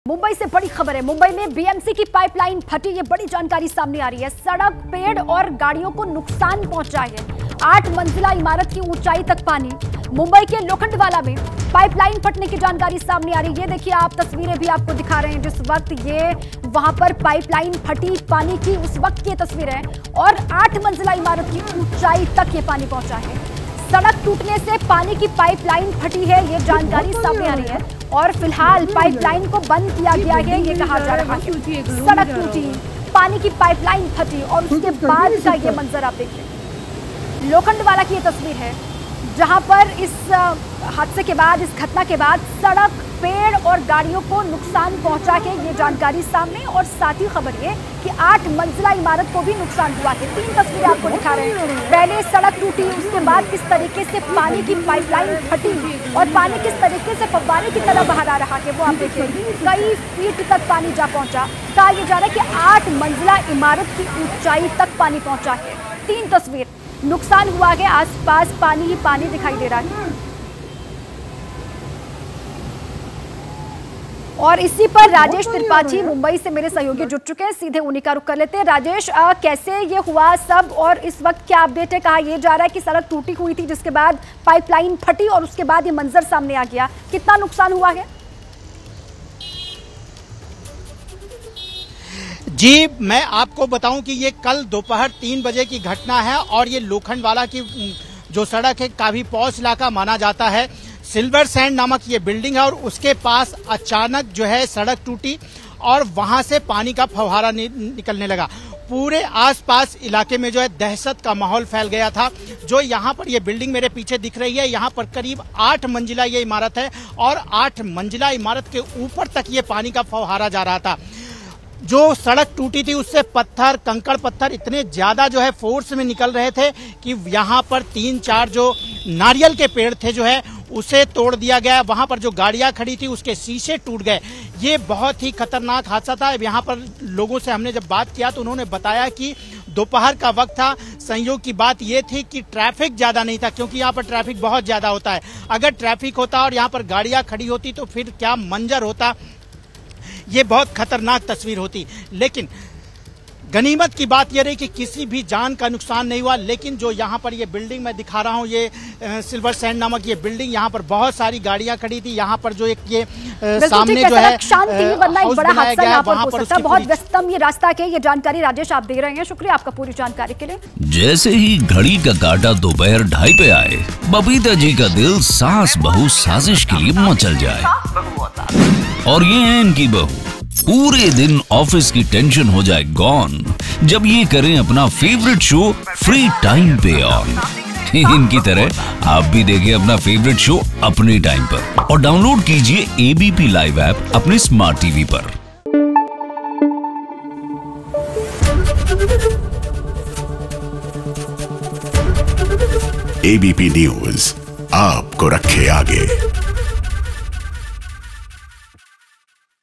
मुंबई से बड़ी खबर है। मुंबई में बीएमसी की पाइपलाइन फटी, ये बड़ी जानकारी सामने आ रही है। सड़क, पेड़ और गाड़ियों को नुकसान पहुंचा है। 8 मंजिला इमारत की ऊंचाई तक पानी। मुंबई के लोखंडवाला में पाइपलाइन फटने की जानकारी सामने आ रही है। ये देखिए, आप तस्वीरें भी आपको दिखा रहे हैं जिस वक्त ये वहां पर पाइपलाइन फटी पानी की, उस वक्त की तस्वीरें हैं। और 8 मंजिला इमारत की ऊंचाई तक ये पानी पहुंचा है। सड़क टूटने से पानी की पाइपलाइन फटी है, ये जानकारी सामने आ रही है। और फिलहाल पाइपलाइन को बंद किया गया है, ये कहा जा रहा है। सड़क टूटी, पानी की पाइपलाइन फटी और उसके बाद का ये मंजर आप देखिए। लोखंडवाला की ये तस्वीर है जहां पर इस हादसे के बाद, इस घटना के बाद सड़क, पेड़ और गाड़ियों को नुकसान पहुंचा के ये जानकारी सामने। और साथ ही खबर ये कि 8 मंजिला इमारत को भी नुकसान हुआ है। 3 तस्वीरें आपको दिखा रहे हैं। पहले सड़क टूटी, उसके बाद किस तरीके से पानी की पाइपलाइन फटी और पानी किस तरीके से फव्वारे की तरह बाहर आ रहा है वो आप देखिए। कई फीट तक पानी जा पहुंचा। कहा यह जा रहा है कि 8 मंजिला इमारत की ऊंचाई तक पानी पहुंचा है। 3 तस्वीर, नुकसान हुआ है, आसपास पानी ही पानी दिखाई दे रहा है। और इसी पर राजेश त्रिपाठी मुंबई से मेरे सहयोगी जुट चुके हैं, सीधे उन्हीं का रुख कर लेते हैं। राजेश, कैसे ये हुआ सब और इस वक्त क्या अपडेट है? कहा यह जा रहा है कि सड़क टूटी हुई थी जिसके बाद पाइपलाइन फटी और उसके बाद ये मंजर सामने आ गया। कितना नुकसान हुआ है? जी, मैं आपको बताऊं कि ये कल दोपहर 3 बजे की घटना है और ये लोखंडवाला की जो सड़क है काफी पॉश इलाका माना जाता है। सिल्वर सैंड नामक ये बिल्डिंग है और उसके पास अचानक जो है सड़क टूटी और वहां से पानी का फव्वारा निकलने लगा। पूरे आसपास इलाके में जो है दहशत का माहौल फैल गया था। जो यहाँ पर ये बिल्डिंग मेरे पीछे दिख रही है, यहाँ पर करीब 8 मंजिला ये इमारत है और 8 मंजिला इमारत के ऊपर तक ये पानी का फव्वारा जा रहा था। जो सड़क टूटी थी उससे पत्थर, कंकड़ पत्थर इतने ज्यादा जो है फोर्स में निकल रहे थे कि यहाँ पर 3-4 जो नारियल के पेड़ थे जो है उसे तोड़ दिया गया। वहां पर जो गाड़ियां खड़ी थी उसके शीशे टूट गए। ये बहुत ही खतरनाक हादसा था। यहाँ पर लोगों से हमने जब बात किया तो उन्होंने बताया कि दोपहर का वक्त था। संयोग की बात ये थी कि ट्रैफिक ज्यादा नहीं था, क्योंकि यहाँ पर ट्रैफिक बहुत ज्यादा होता है। अगर ट्रैफिक होता और यहाँ पर गाड़ियां खड़ी होती तो फिर क्या मंजर होता, ये बहुत खतरनाक तस्वीर होती। लेकिन गनीमत की बात यह रही कि किसी भी जान का नुकसान नहीं हुआ। लेकिन जो यहाँ पर ये बिल्डिंग मैं दिखा रहा हूँ, ये सिल्वर सैंड नामक ये बिल्डिंग, यहाँ पर बहुत सारी गाड़ियां खड़ी थी। यहाँ पर जो एक ये सामने जो है शांति, वरना एक बड़ा हादसा यहाँ पर हो सकता है। बहुत व्यस्तम ये रास्ता के, ये जानकारी राजेश आप दे रहे हैं, शुक्रिया आपका पूरी जानकारी के लिए। जैसे ही घड़ी का काटा दोपहर 2:30 पे आए, बबीता जी का दिल सास बहू साजिश के लिए मचल जाए। और ये है इनकी बहू, पूरे दिन ऑफिस की टेंशन हो जाए गॉन जब ये करें अपना फेवरेट शो फ्री टाइम पे ऑन। इनकी तरह आप भी देखें अपना फेवरेट शो अपने टाइम पर और डाउनलोड कीजिए एबीपी लाइव ऐप अपने स्मार्ट टीवी पर। एबीपी न्यूज आपको रखे आगे।